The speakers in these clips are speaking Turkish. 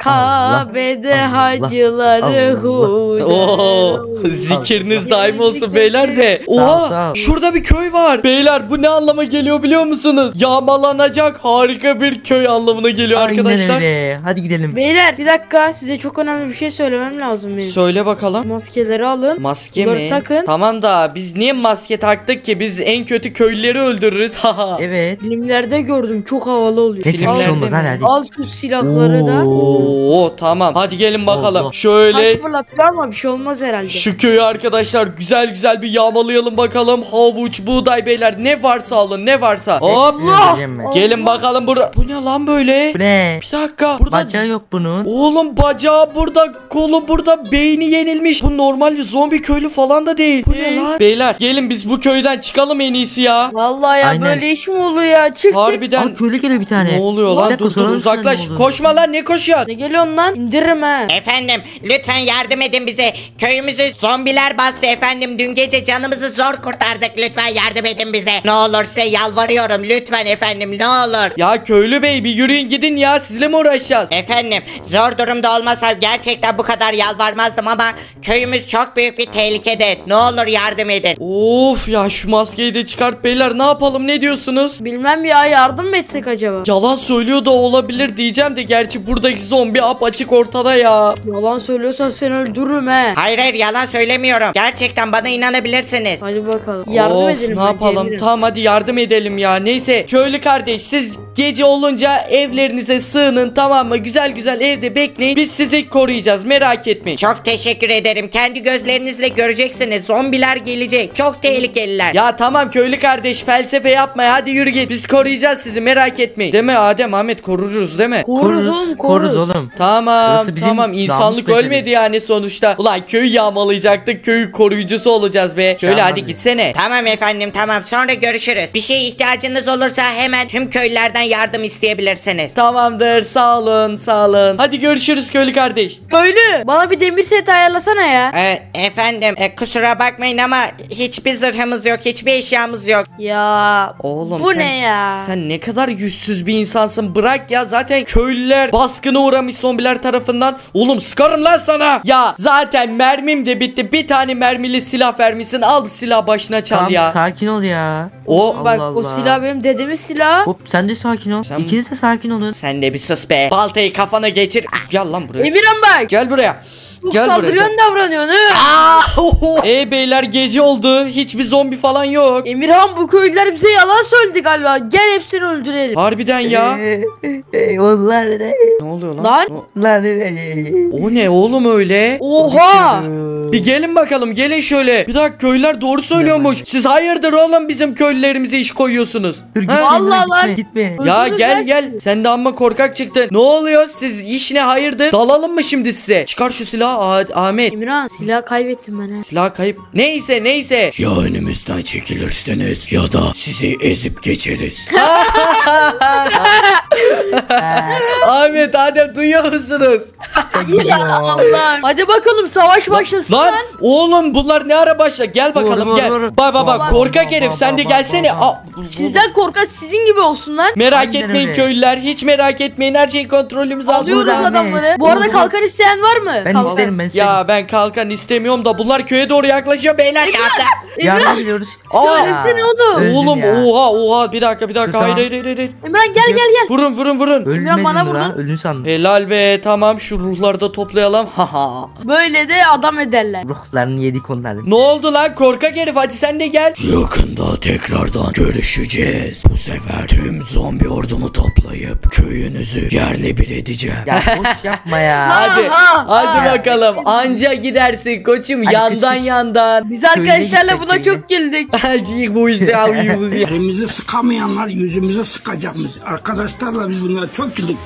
Kabe'de hacıları hude. Oo, zikriniz daim olsun beyler de. Sağ ol, Oha, sağ ol. şurada bir köy var. Beyler bu ne anlama geliyor biliyor musunuz? Yağmalanacak harika bir köy anlamına geliyor Aynen arkadaşlar. öyle. Hadi gidelim. Beyler bir dakika, size çok önemli bir şey söylemem lazım benim. Söyle bakalım. Maskeleri alın. Maske Bunları mi? takın. Tamam da biz niye maske taktık ki? Biz en kötü köylüleri öldürürüz. Haha. Evet. Filmlerde gördüm, çok havalı oluyor. Neyse bir şey Filmlerde olmaz mi? hadi. Al şu silahları da. Oo tamam. Hadi gelin bakalım. Allah. Şöyle Taş fırlatıyor ama bir şey olmaz herhalde. şu köyü arkadaşlar güzel güzel bir yağmalayalım bakalım. Havuç, buğday beyler ne varsa alın, ne varsa. Hop. Hepsini öldüreceğim ben. Gelin bakalım burada. Bu ne lan böyle? Bu ne? Bir dakika. Burada Bacağı yok bunun. Oğlum bacağı burada, kolu burada, beyni yenilmiş. Bu normal bir zombi köylü falan da değil. Bu ne lan? Beyler gelin biz bu köyden çıkalım en iyisi ya. Vallahi ya, Aynen. böyle iş mi olur ya? Çık çık. Harbiden Aa köylü geliyor bir tane. ne oluyor Bir lan? dakika, Dur dur soralım uzaklaş. sana ne oldu? Koşma lan, ne koşuyorsun? Ne geliyorsun lan? İndiririm ha. Efendim lütfen yardım edin bize. Köyümüzü zombiler bastı efendim. Dün gece canımızı zor kurtardık. Lütfen yardım edin bize. Ne olur size yalvarıyorum. Lütfen efendim ne olur. Ya köylü bey bir yürüyün gidin ya, sizle mi uğraşacağız? Efendim zor durumda olmasam gerçekten bu kadar yalvarmazdım ama köyümüz çok büyük bir tehlikede. Ne olur yardım edin. Of ya, şu maskeyi de çıkart beyler, ne yapalım, ne diyorsunuz? Bilmem ya, yardım mı etsek acaba? Yalan söylüyor da olabilir diyeceğim de gerçi buradaki zombi apaçık ortada ya. Yalan söylüyorsan seni öldürürüm he. Hayır hayır yalan söylemiyorum. Gerçekten bana inanabilirsiniz. Hadi bakalım. Yardım Of, edelim ne bence yapalım? Emir'im. Tamam hadi yardım edelim ya. Neyse köylü kardeş, siz gece olunca evlerinize sığının, tamam mı? Güzel güzel evde bekleyin. Biz sizi koruyacağız, merak etmeyin. Çok teşekkür ederim. Kendi gözlerinizle göreceksiniz. Zombiler gelecek. Çok tehlikeliler. Ya tamam köylü kardeş, felsefe yapma ya, hadi yürü git. Biz koruyacağız sizi, merak etmeyin. Değil mi Adem, Ahmet, koruruz değil mi? Koruruz oğlum, Koruruz oğlum. Tamam Burası bizim tamam, insanlık namus ölmedi yani sonuçta. Ulan köyü yağmalayacaktık, köyü koruyucusu olacağız be. Köylü hadi Şahane. gitsene. Tamam efendim tamam. Sonra görüşürüz. Bir şeye ihtiyacınız olursa hemen tüm köylülerden yardım isteyebilirsiniz. Tamamdır, sağ olun sağ olun. Hadi görüşürüz köylü kardeş. Köylü, bana bir demir set ayarlasana ya. Efendim kusura bakmayın ama hiçbir zırhımız yok. Hiçbir eşyamız yok. Ya Oğlum bu sen- ne ya? Sen ne kadar yüzsüz bir insansın, bırak ya, zaten köylüler baskına uğramış zombiler tarafından. Oğlum sıkarım lan sana. Ya zaten mermim de bitti, bir tane mermili silah vermişsin, al bu silah başına çal Tamam ya. sakin ol ya. O Bak Allah o Allah. silah benim dedemin silahı. Hop sen de sakin ol. Sen- İkiniz de sakin olun. sen de bir sus be, baltayı kafana geçir. Gel lan buraya. Emirhan bak. Gel buraya. Çok Gel buraya. saldırgan davranıyorsun ha. Beyler gece oldu, hiçbir zombi falan yok. Emirhan, bu köylüler bize yalan söyledi galiba. Gel hepsini öldürelim. Harbiden ya. Onlar ne? Ne oluyor lan? Lan. Onlar ne? O ne oğlum öyle? Oha. Bir gelin bakalım, gelin şöyle. Bir dakika, köylüler doğru söylüyormuş. Siz hayırdır oğlum bizim köylülerimize iş koyuyorsunuz? Dur gitme. Ha? Allah lan, lan. Gitme. Ya Öldürürüz gel lan gel. sizi. Sen de amma korkak çıktın. Ne oluyor? Siz iş ne, hayırdır? Dalalım mı şimdi size? Çıkar şu silahı Ahmet. Emirhan, silah kaybettim ben ha. Silah kayıp. Neyse neyse. Ya önümüzden çekilirseniz ya da sizi ezip geçeriz. Ahmet, Adem, duyuyor musunuz? Ya Allah. Hadi bakalım, savaş başlasın Lan lan. oğlum bunlar ne ara başla? Gel bakalım Vur, gel. vur. Bak bak bak, Vur. korkak herif, sen de gelsene. Sizden korkak sizin gibi olsun lan. Merak Aynen etmeyin öyle. köylüler, hiç merak etmeyin, her şeyi kontrolümüze Alıyoruz Vur Ahmet. adamları. Bu arada Vur. kalkan isteyen var mı? Ben Kalkan. isterim ben isterim. Ya ben kalkan istemiyorum da bunlar köye doğru yaklaşıyor beyler. Yardım ediyoruz. Söylesene oğlum. Öldüm Oğlum ya. oha bir dakika Dur, hayır tamam. hayır. Emirhan gel gel gel. Vurun. İmran bana Ölmedin mi lan? vurdun. Ölün sandım. Helal be, tamam şu ruhları da toplayalım. Haha. Böyle de adam ederler. Ruhlarını yedik onların. Ne oldu lan korkak herif, hadi sen de gel. Yakında tekrardan görüşeceğiz. Bu sefer tüm zombi ordumu toplayıp köyünüzü yerle bir edeceğim. Ya boş yapma ya. Hadi ha. bakalım, anca gidersin koçum, Hadi yandan kış kış. yandan. Biz arkadaşlarla gitsek buna köyüne. çok güldük. Elimizi sıkamayanlar yüzümüze sıkacakmış. Arkadaşlarla biz bunlara çok güldük.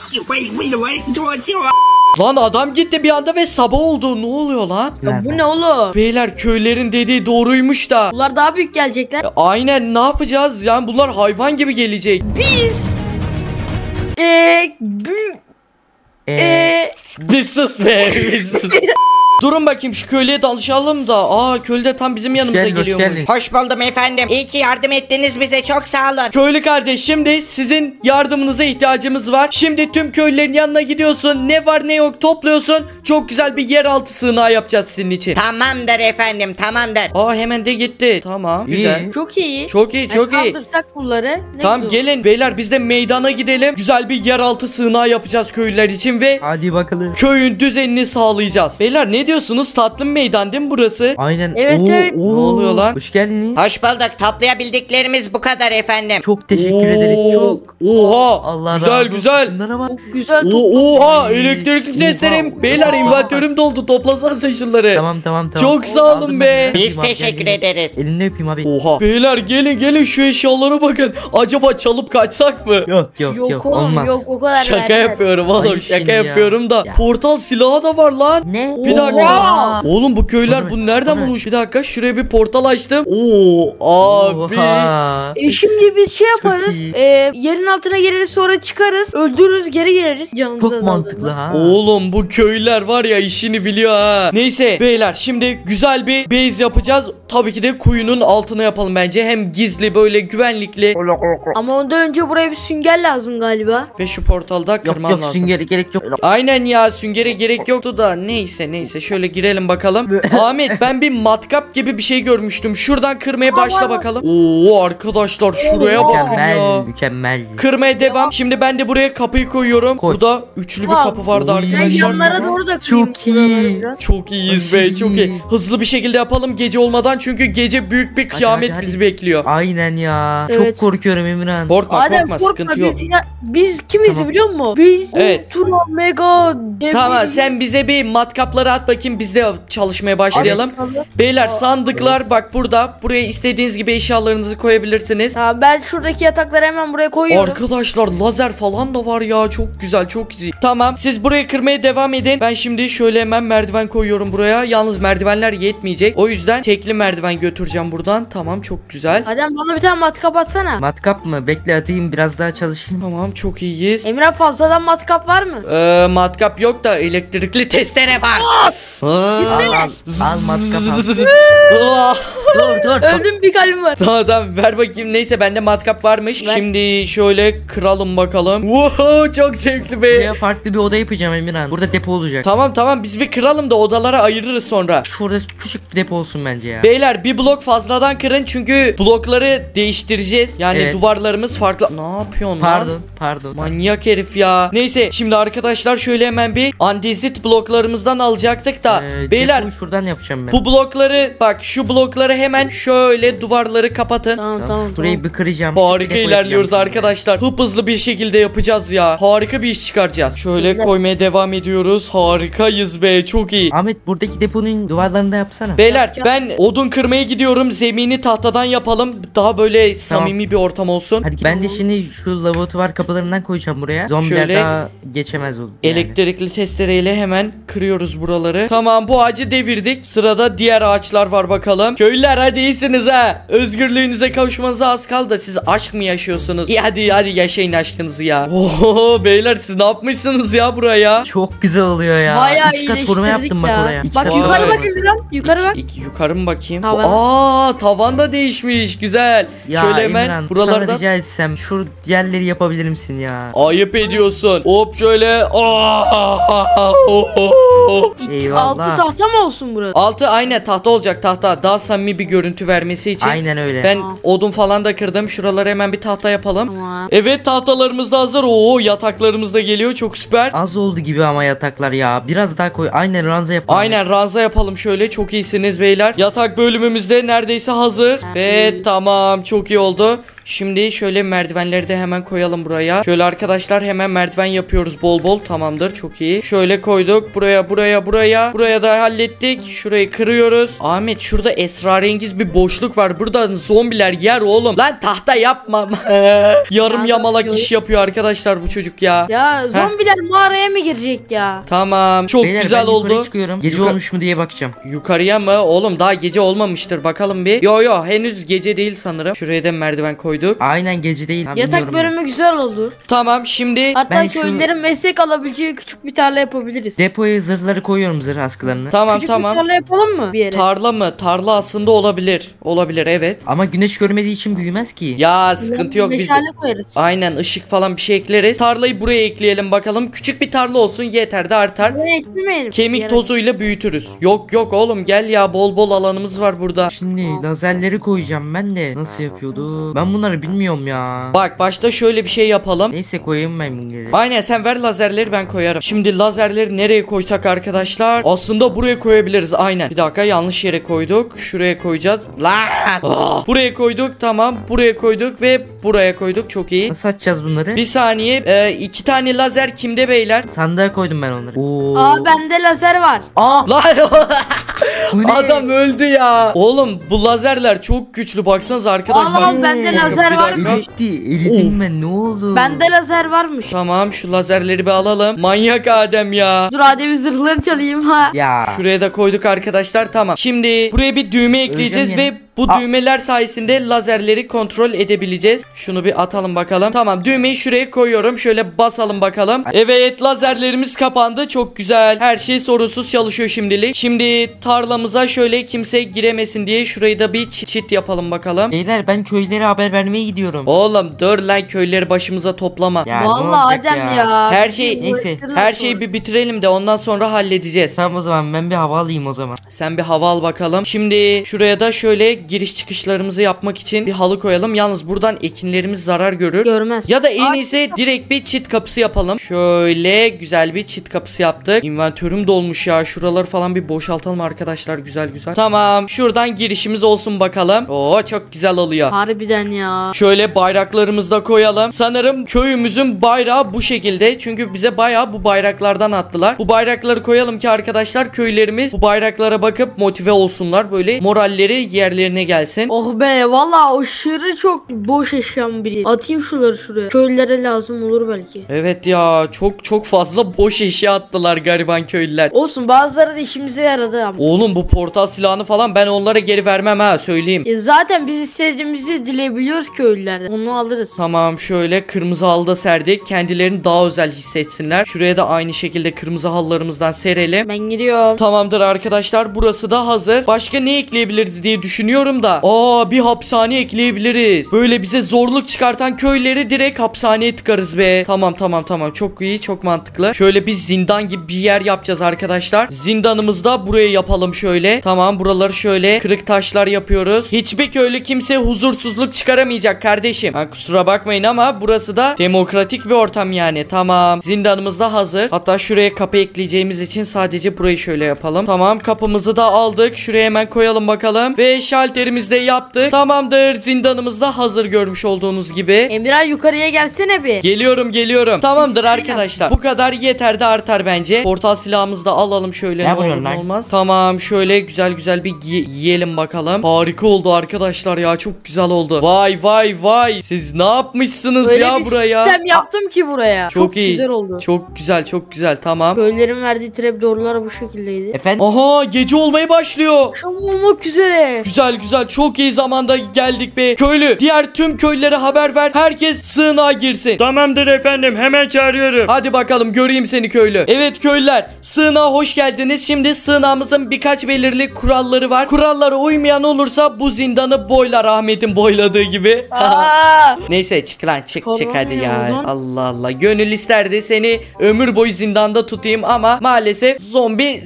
Lan adam gitti bir anda ve sabah oldu, ne oluyor lan? Ya bu ne oğlum? Beyler köylerin dediği doğruymuş da. Bunlar daha büyük gelecekler. Aynen, ne yapacağız? Yani bunlar hayvan gibi gelecek. Biz büyük Ee, Bir sus be, bir sus. Durun bakayım şu köylüye danışalım da. Aa köylü de tam bizim yanımıza geldin, hoş geliyormuş. geldin. Hoş buldum efendim. İyi ki yardım ettiniz bize. Çok sağ olun. Köylü kardeş şimdi sizin yardımınıza ihtiyacımız var. Şimdi tüm köylülerin yanına gidiyorsun. Ne var ne yok topluyorsun. Çok güzel bir yeraltı sığınağı yapacağız sizin için. Tamamdır efendim, tamamdır. Aa hemen de gitti. Tamam güzel. İyi. Çok iyi. Çok iyi çok iyi. Kaldırsak bunları. Ne Tamam güzel olur. gelin beyler biz de meydana gidelim. Güzel bir yeraltı sığınağı yapacağız köylüler için ve Hadi bakalım. köyün düzenini sağlayacağız. Beyler ne diyorsunuz? Tatlı meydan değil mi burası? Aynen. Evet, evet. Ne oluyor lan? Hoş geldiniz. Hoş bulduk. Toplayabildiklerimiz bu kadar efendim. Çok teşekkür ederiz. Çok. Oha. Allah güzel razı olsun. güzel. Bunlara bak. Çok güzel Oha elektrikli testerim. Oha. Beyler Oha. inventörüm doldu. Toplasanıza şunları. Tamam. Çok sağ olun Aldım be. ben. Biz Öpeyim abi, teşekkür gel, gel. ederiz. Elini öpeyim abi. Oha. Beyler gelin şu eşyalara bakın. Acaba çalıp kaçsak mı? Yok Yok oğlum olmaz. yok o kadar Şaka vermez. yapıyorum oğlum. Ayıp Şaka şimdi ya. yapıyorum da. Ya. Portal silahı da var lan. Ne? Bir dakika. Oha. Oğlum bu köyler Bana bunu ver, nereden bana ver. bulmuş? Bir dakika şuraya bir portal açtım. Oo abi. Oha. Şimdi biz şey yaparız. iyi. Yerin altına gireriz sonra çıkarız. Öldürürüz geri gireriz. Canımız Çok azaldığında. mantıklı ha. Oğlum bu köyler var ya işini biliyor ha. Neyse beyler şimdi güzel bir base yapacağız. Tabii ki de kuyunun altına yapalım bence. Hem gizli böyle güvenlikli. Ama ondan önce buraya bir sünger lazım galiba. Ve şu portalda Yok kırmam yok lazım. süngeri gerek yok. Aynen ya süngere gerek yoktu da neyse şöyle girelim bakalım. Ahmet ben bir matkap gibi bir şey görmüştüm. Şuradan kırmaya başla bakalım. Oo arkadaşlar şuraya bakın Mükemmel, ya. mükemmel. Kırmaya devam. Şimdi ben de buraya kapıyı koyuyorum. Koy. Burada üçlü bir Tamam. kapı vardı Oy. Ben arkadaşlar. yanlara doğru da kırayım. Çok iyi. buraları biraz. Çok iyiyiz be Aşırı çok iyi. iyi. Hızlı bir şekilde yapalım gece olmadan çünkü gece büyük bir kıyamet hadi. bizi bekliyor. Aynen ya. Evet. Çok korkuyorum Emirhan. Korkma Adem korkma korkma sıkıntı yok. biz kimiz Tamam. biliyor musun? Biz Evet. Ultra Mega Tamam sen bize bir matkapları at bakayım biz de çalışmaya başlayalım. Beyler sandıklar bak burada. Buraya istediğiniz gibi eşyalarınızı koyabilirsiniz. Tamam ben şuradaki yatakları hemen buraya koyuyorum. Arkadaşlar lazer falan da var ya çok güzel çok güzel. Tamam siz buraya kırmaya devam edin. Ben şimdi şöyle hemen merdiven koyuyorum buraya. Yalnız merdivenler yetmeyecek. O yüzden tekli merdiven götüreceğim buradan. Tamam çok güzel. Adem bana bir tane matkap atsana. Matkap mı? Bekle atayım biraz daha çalışayım. Tamam çok iyiyiz. Emre fazladan matkap var mı? Matkap yok da elektrikli testere var. Al matkap al. Ah. Dur. Öldüm bir kalbim var. Tamam ver bakayım. Neyse bende matkap varmış. Ver. Şimdi şöyle kıralım bakalım. Wow çok zevkli be. Buraya farklı bir oda yapacağım Emirhan. Burada depo olacak. Tamam biz bir kıralım da odalara ayırırız sonra. Şurada küçük bir depo olsun bence ya. Beyler bir blok fazladan kırın çünkü blokları değiştireceğiz. Yani Evet. duvarlarımız farklı. Ne yapıyorsun lan? Pardon. Manyak herif ya. Neyse şimdi arkadaşlar şöyle hemen bir andezit bloklarımızdan alacaktık da. Beyler Depoyu şuradan yapacağım ben. bu blokları bak şu blokları hemen şöyle duvarları kapatın. Tamam. Şurayı bir kıracağım. Harika Depo ilerliyoruz yapacağım. arkadaşlar. Hızlı bir şekilde yapacağız ya. Harika bir iş çıkaracağız. Şöyle Güzel. koymaya devam ediyoruz. Harikayız be. Çok iyi. Ahmet buradaki deponun duvarlarını da yapsana. Beyler Yapacağım. ben odun kırmaya gidiyorum. Zemini tahtadan yapalım. Daha böyle samimi bir ortam olsun. Hadi ben de şimdi şu laboratuvar kapılarından koyacağım buraya. Zombiler Şöyle daha geçemez oldu. Yani. Elektrikli testereyle hemen kırıyoruz buraları. Tamam bu ağacı devirdik. Sırada diğer ağaçlar var bakalım. Köylüler hadi iyisiniz ha. Özgürlüğünüze kavuşmanıza az kaldı da siz aşk mı yaşıyorsunuz? İyi hadi yaşayın aşkınızı ya. Oho beyler siz ne yapmışsınız ya buraya? Çok güzel oluyor ya. Bayağı 2 kat koruma iyileştirdik yaptım bak ya. oraya. İki Bak kat yukarı koruma. bakın biraz. Yukarı bak. Yukarı mı bakayım? Tavan. Tavan da değişmiş. Güzel. Ya Şöyle hemen Emirhan sana buralardan. rica etsem şu yerleri yapabilir misin ya? Ayıp ediyorsun. Hop şöyle. Eyvallah. Altı tahta mı olsun burası? Altı aynen tahta olacak tahta. Daha samimi bir görüntü vermesi için. Aynen öyle. Ben Tamam. odun falan da kırdım. Şuralara hemen bir tahta yapalım. Tamam. Evet tahtalarımız da hazır. Oo yataklarımız da geliyor. Çok süper. Az oldu gibi ama yataklar ya. Biraz daha koy. Aynen ranza yapalım. Aynen ranza yapalım şöyle. Çok iyisiniz beyler. Yatak bölümümüz de neredeyse hazır. Ve tamam çok iyi oldu. Şimdi şöyle merdivenleri de hemen koyalım buraya. Şöyle arkadaşlar hemen merdiven yapıyoruz bol bol. Tamamdır çok iyi. Şöyle koyduk. Buraya. Buraya da hallettik. Şurayı kırıyoruz. Ahmet şurada esrarengiz bir boşluk var. Burada zombiler yer oğlum. Lan tahta yapma. Yarım Ya, yamalak yapıyorum. iş yapıyor arkadaşlar bu çocuk ya. Ya zombiler mağaraya mı girecek ya? Tamam. Çok Beyler, güzel ben yukarı oldu. çıkıyorum. Gece Yuka- olmuş mu diye bakacağım. Yukarıya mı? Oğlum daha gece olmamıştır. Bakalım bir. Yo henüz gece değil sanırım. Şuraya da merdiven koyduk. koyduk. Aynen gece değil. Ha, Yatak bilmiyorum bölümü güzel oldu. Tamam şimdi Hatta Ben şu- köylülerin meslek alabileceği küçük bir tarla yapabiliriz. Depoya zırhları koyuyorum, zırh askılarını. tamam Küçük bir tamam. tarla yapalım mı bir yere? Tarla mı? Tarla aslında olabilir. Olabilir evet. Ama güneş görmediği için büyümez ki. Ya sıkıntı yok biz. Meşale koyarız. Aynen ışık falan bir şey ekleriz. Tarlayı buraya ekleyelim bakalım. Küçük bir tarla olsun yeter de artar. Buraya eklemeyelim. Kemik Yere. tozuyla büyütürüz. Yok yok oğlum gel ya bol bol alanımız var burada. Şimdi lazerleri koyacağım ben de. Nasıl yapıyordu? Ben bunları bilmiyorum ya. Bak başta şöyle bir şey yapalım. Neyse koyayım ben bunları. Aynen sen ver lazerleri ben koyarım. Şimdi lazerleri nereye koysak arkadaşlar? Aslında buraya koyabiliriz aynen. Bir dakika yanlış yere koyduk. Şuraya koyacağız. Lan! Buraya koyduk tamam. Buraya koyduk ve buraya koyduk. Çok iyi. Nasıl açacağız bunları? Bir saniye. 2 tane lazer kimde beyler? Sandığa koydum ben onları. Oo. Aa bende lazer var. Lan Bu ne? adam öldü ya. Oğlum bu lazerler çok güçlü baksanıza arkadaşlar. Al, al, bende lazer Bir varmış. dakika. Eridim ben, ne oldu? Bende lazer varmış. Tamam şu lazerleri bir alalım. Manyak Adem ya. Dur Adem'in zırhlarını çalayım ha. Ya. Şuraya da koyduk arkadaşlar tamam. Şimdi buraya bir düğme ekleyeceğiz Öleceğim ve bu düğmeler sayesinde lazerleri kontrol edebileceğiz. Şunu bir atalım bakalım. Tamam düğmeyi şuraya koyuyorum. Şöyle basalım bakalım. Evet lazerlerimiz kapandı. Çok güzel. Her şey sorunsuz çalışıyor şimdilik. Şimdi tarlamıza şöyle kimse giremesin diye şurayı da bir çit yapalım bakalım. Beyler ben köylere haber vermeye gidiyorum. Oğlum dur lan köyleri başımıza toplama. Ya, ne Vallahi olacak Adem ya. Her şey- Neyse, Her şeyi bir bitirelim de ondan sonra halledeceğiz. Tamam o zaman ben bir hava alayım o zaman. Sen bir hava al bakalım. Şimdi şuraya da şöyle giriş çıkışlarımızı yapmak için bir halı koyalım. Yalnız buradan ekinlerimiz zarar görür. Görmez. Ya da en Ay, iyisi direkt bir çit kapısı yapalım. Şöyle güzel bir çit kapısı yaptık. İnventörüm dolmuş ya. Şuraları falan bir boşaltalım arkadaşlar. Güzel güzel. Tamam. Şuradan girişimiz olsun bakalım. Oo çok güzel oluyor. Harbiden ya. Şöyle bayraklarımızı da koyalım. Sanırım köyümüzün bayrağı bu şekilde. Çünkü bize bayağı bu bayraklardan attılar. Bu bayrakları koyalım ki arkadaşlar köylerimiz bu bayraklara bakıp motive olsunlar. Böyle moralleri yerlerine gelsin. Oh be valla aşırı çok boş eşyam biri. Atayım şunları şuraya. Köylülere lazım olur belki. Evet ya çok fazla boş eşya attılar gariban köylüler. Olsun bazıları da işimize yaradı ama. Oğlum bu portal silahını falan ben onlara geri vermem ha söyleyeyim. Zaten biz istediğimizi dileyebiliyoruz köylülerden. Onu alırız. Tamam şöyle kırmızı halıda serdik. Kendilerini daha özel hissetsinler. Şuraya da aynı şekilde kırmızı halılarımızdan serelim. Ben gidiyorum. Tamamdır arkadaşlar burası da hazır. Başka ne ekleyebiliriz diye düşünüyorum da. Bir hapishane ekleyebiliriz. Böyle bize zorluk çıkartan köyleri direkt hapishaneye tıkarız be. Tamam çok iyi çok mantıklı. Şöyle bir zindan gibi bir yer yapacağız arkadaşlar. Zindanımızı da buraya yapalım şöyle. Tamam buraları şöyle kırık taşlar yapıyoruz. Hiçbir köylü kimse huzursuzluk çıkaramayacak kardeşim. Kusura bakmayın ama burası da demokratik bir ortam yani. Tamam zindanımız da hazır. Hatta şuraya kapı ekleyeceğimiz için sadece burayı şöyle yapalım. Tamam kapımızı da aldık. Şuraya hemen koyalım bakalım. Ve şalterimizi de yaptık. Tamamdır zindanımız da hazır görmüş olduğunuz gibi. Emirhan yukarıya gelsene bir. Geliyorum. Tamamdır Bismillah. arkadaşlar. Bu kadar yeter de artar bence. Portal silahımızı da alalım şöyle. Ne Ne olur vuruyorsun ne lan? olmaz. Tamam şöyle güzel bir yiyelim bakalım. Harika oldu arkadaşlar ya. Çok güzel oldu. Vay. Siz ne yapmışsınız Öyle ya bir buraya? sistem yaptım ki buraya. Çok iyi. güzel oldu. Çok güzel. Tamam. Köylülerin verdiği trapdoorlar bu şekildeydi. Efendim? Aha gece olmaya başlıyor. Akşam olmak üzere. Güzel çok iyi zamanda geldik be. Köylü diğer tüm köylülere haber ver. Herkes sığınağa girsin. Tamamdır efendim, hemen çağırıyorum. Hadi bakalım göreyim seni köylü. Evet köylüler sığınağa hoş geldiniz. Şimdi sığınağımızın birkaç belirli kuralları var. Kurallara uymayan olursa bu zindanı boylar Ahmet'in boyladığı gibi. Aa! Neyse çık lan çık hadi ya. Kalamıyordun. Allah gönül isterdi seni ömür boyu zindanda tutayım ama maalesef zombi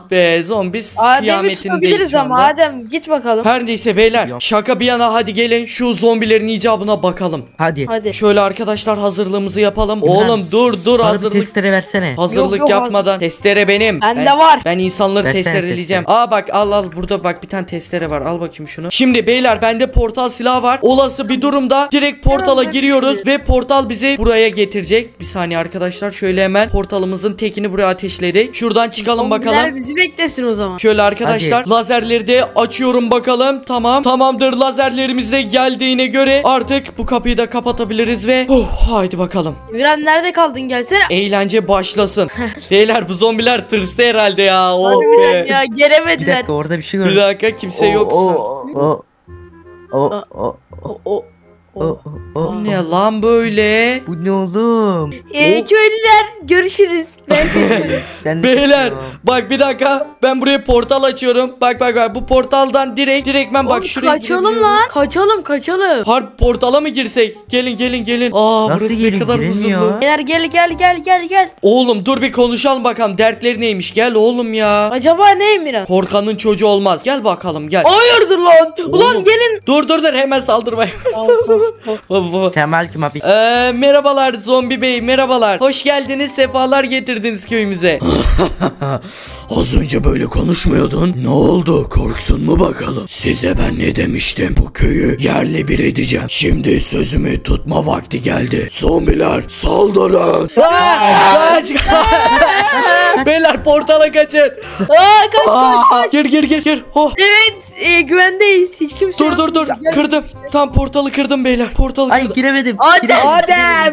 zombi Adem'i kıyametindeyiz tutabiliriz şu ama anda. Adem git bakalım. Her neyse beyler Yok. şaka bir yana hadi gelin şu zombilerin icabına bakalım. Hadi. Hadi. Şöyle arkadaşlar hazırlığımızı yapalım. İmran, Oğlum dur Bana bir hazırlık. testere versene. Hazırlık Yok, yapmadan testere benim. Bende var. Ben insanları Versene testereleyeceğim. testere. Bak al burada bak bir tane testere var. Al bakayım şunu. Şimdi beyler bende portal silahı var. Olası bir durumda direkt portala Hemen giriyoruz şimdi. ve portal bizi buraya getirecek. Bir saniye arkadaşlar şöyle hemen portalımızın tekini buraya ateşledik. Şuradan çıkalım Zombiler bakalım. bizi beklesin o zaman. Şöyle arkadaşlar lazerleri de açıyorum bakalım. Tamamdır lazerlerimiz de geldiğine göre artık bu kapıyı da kapatabiliriz ve haydi bakalım. Emirhan nerede kaldın gelsene. Eğlence başlasın. Beyler bu zombiler tırstı herhalde ya. Oh Harbiden be. ya Bir gelemediler. dakika orada bir şey Bir gördüm. dakika kimse yoksa. O. O O Ne lan böyle? Bu ne oğlum? Köylüler görüşürüz. Ben Ben de Beyler kaçıyorum. bak bir dakika, ben buraya portal açıyorum. Bak bu portaldan direktmen bak Oğlum, şuraya kaçalım girebiliyorum. lan. Kaçalım. Harp portala mı girsek? Gelin. Aa, Nasıl burası ne gelin? kadar Giremiyor. huzurlu. Beyler gel. Oğlum dur bir konuşalım bakalım, dertleri neymiş, gel oğlum ya. Acaba ne Emirhan? Korkanın çocuğu olmaz, gel bakalım gel. Hayırdır lan? Ulan Oğlum. gelin. Dur hemen saldırmayın. Baba. Sen belki abi. Merhabalar zombi bey, merhabalar. Hoş geldiniz, sefalar getirdiniz köyümüze. Az önce böyle konuşmuyordun. Ne oldu, korktun mu bakalım? Size ben ne demiştim? Bu köyü yerle bir edeceğim. Şimdi sözümü tutma vakti geldi. Zombiler saldırın. Kaç. Beyler portala kaçın. Kaç. Gir. Oh. Evet güvendeyiz. Hiç kimse yok. Dur Gel. kırdım. Tam portalı kırdım beyler. Portalı Ay kırdım. giremedim. Adem.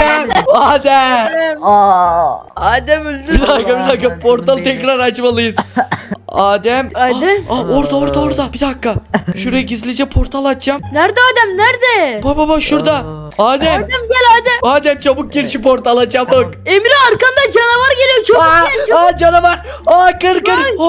Adem öldü. Bir dakika portal Beni. tekrar açmalıyız. Adem. Adem. Orada. Bir dakika. Şuraya gizlice portal açacağım. Nerede Adem? Nerede? Baba şurada. Adem. Adem gel Adem. Adem çabuk gir şu portala çabuk. Emre arkanda canavar geliyor. Çabuk gel. Canavar. Kır.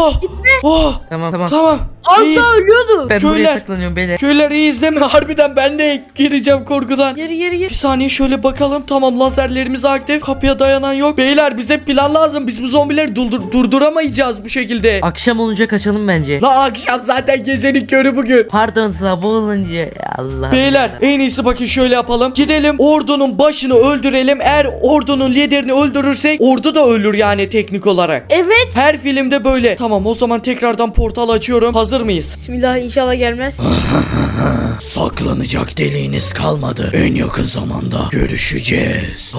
Tamam. Tamam. Az İyiyiz. daha ölüyordu. Ben Köyler. buraya saklanıyorum beyler. Köyler iyi izleme. Harbiden ben de gireceğim korkudan. Geri. Bir saniye şöyle bakalım. Tamam, lazerlerimiz aktif. Kapıya dayanan yok. Beyler bize plan lazım. Biz bu zombileri durduramayacağız bu şekilde. Akşam olunca kaçalım bence. La akşam zaten gecenin körü bugün. Pardon sabah olunca. Ya Allah. Beyler en iyisi bakın şöyle yapalım. Gidelim ordunun başını öldürelim. Eğer ordunun liderini öldürürsek ordu da ölür yani teknik olarak. Evet. Her filmde böyle. Tamam, o zaman tekrardan portal açıyorum. Hazır mıyız? Bismillah inşallah gelmez. Saklanacak deliğiniz kalmadı. En yakın zamanda görüşeceğiz.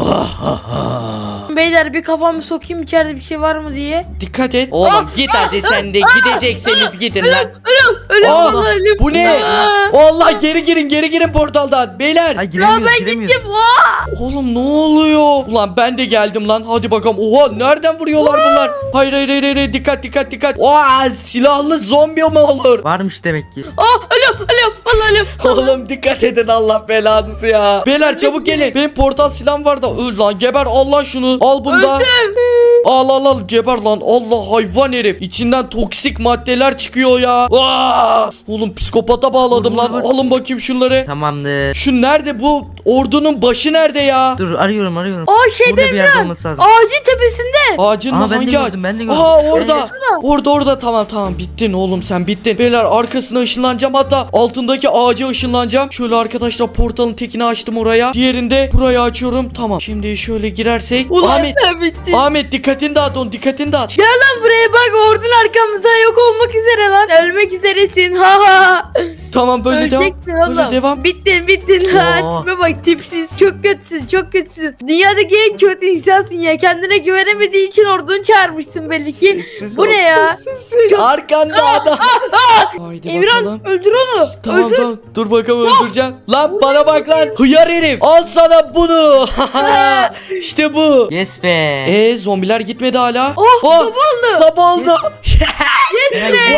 Beyler bir kafamı sokayım içeride bir şey var mı diye. Dikkat et. Oğlum git hadi sen de. Gidecekseniz gidin lan. Ölüm Aa, vallahi ölüm. Bu ne? Allah geri girin portaldan. Beyler. Ay giremiyoruz Ben giremiyoruz. gittim. Oğlum ne oluyor? Ulan ben de geldim lan. Hadi bakalım. Oha, nereden vuruyorlar bunlar? Hayır. Dikkat. Oha, silahlı zombi mi olur? Varmış demek ki. Ölüm. Vallahi ölüm. Oğlum dikkat edin, Allah belanızı ya. Beyler çabuk gelin. Benim portal silahım var da. Öl lan, geber. Allah şunu. Al bunu da. Al geber lan. Allah, hayvan herif. İçinden toksik maddeler çıkıyor ya. Oğlum psikopata bağladım lan. Vur. Alın bakayım şunları. Tamamdır. Şu nerede, bu ordunun başı nerede ya? Dur arıyorum. Şeyde Burada bir yerde olması lazım. ağacın tepesinde. Ağacın Aa, mı? ben de Hangi gördüm, ağaç? ben de gördüm. Orada. Orada. Tamam. Bittin oğlum, sen bittin. Beyler arkasına ışınlanacağım, hatta altındaki ağaca ışınlanacağım. Şöyle arkadaşlar portalın tekini açtım oraya. Diğerinde buraya açıyorum. Tamam. Şimdi şöyle girersek. Ulan sen bittin. Ahmet dikkatini dağıt, onun dikkatini dağıt. Gel lan buraya bak ordun arkamızda yok olmak üzere lan. Ölmek üzeresin. Tamam, böyle devam. Öleceksin Böyle oğlum. devam. Bittin lan. Oo. Tipe bak tipsiz. Çok kötüsün. Dünyadaki en kötü insansın ya. Kendine güvenemediği için ordunu çağırmışsın belli ki. Bu ne ya? Çok- Arkanda adam. Haydi Emirhan bakalım. öldür onu. Tamam Öldür. tamam. Dur bakalım, öldüreceğim. Lan bana bak lan. Hıyar herif. Al sana bunu. İşte bu. Yes be. Zombiler gitmedi hala. sabah oldu. Sabah oldu. Yes.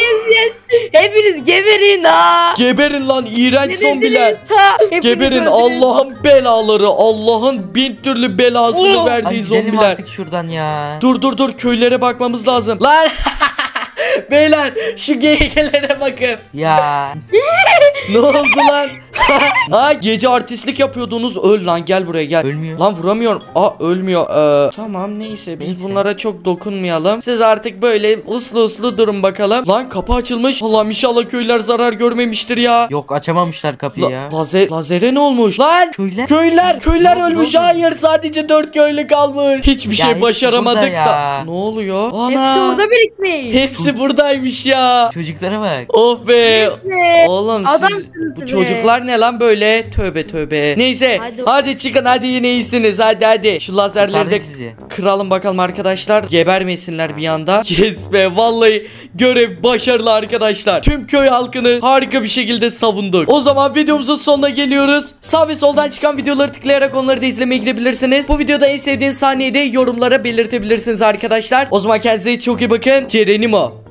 Hepiniz geberin ha. Geberin lan iğrenç Ne zombiler. dediniz ha? Hepiniz Geberin, öldürün. Allah'ın belaları. Allah'ın bin türlü belasını Oh. Ay verdiği gidelim zombiler. artık şuradan ya. Dur köylere bakmamız lazım. Lan beyler şu geyiklere bakın. Ya. Ne oldu lan? Gece artistlik yapıyordunuz. Öl lan, gel buraya gel. Ölmüyor. Lan vuramıyorum. Ölmüyor. Tamam neyse, biz Neyse. bunlara çok dokunmayalım. Siz artık böyle uslu durun bakalım. Lan kapı açılmış. Allah'ım inşallah köyler zarar görmemiştir ya. Yok açamamışlar kapıyı ya. Lazere ne olmuş? Lan Köyler. köyler Ne oldu, ölmüş. ne oldu? Hayır, sadece 4 köylü kalmış. Hiçbir Ya şey hepsi başaramadık burada da. ya. Ne oluyor? Ana. Hepsi orada birikmiş. Hepsi buradaymış ya. Çocuklara bak. Oh be. Yes be. Oğlum Adamsınız bu be. çocuklar ne lan böyle? Tövbe. Neyse. Hadi. Hadi çıkın, hadi yine iyisiniz. Hadi. Şu lazerleri de Kurtardık sizi. kıralım bakalım arkadaşlar. Gebermesinler bir anda. Yes be, vallahi görev başarılı arkadaşlar. Tüm köy halkını harika bir şekilde savunduk. O zaman videomuzun sonuna geliyoruz. Sağ ve soldan çıkan videoları tıklayarak onları da izlemeye gidebilirsiniz. Bu videoda en sevdiğiniz sahneyi de yorumlara belirtebilirsiniz arkadaşlar. O zaman kendinize çok iyi bakın. Cerenimo.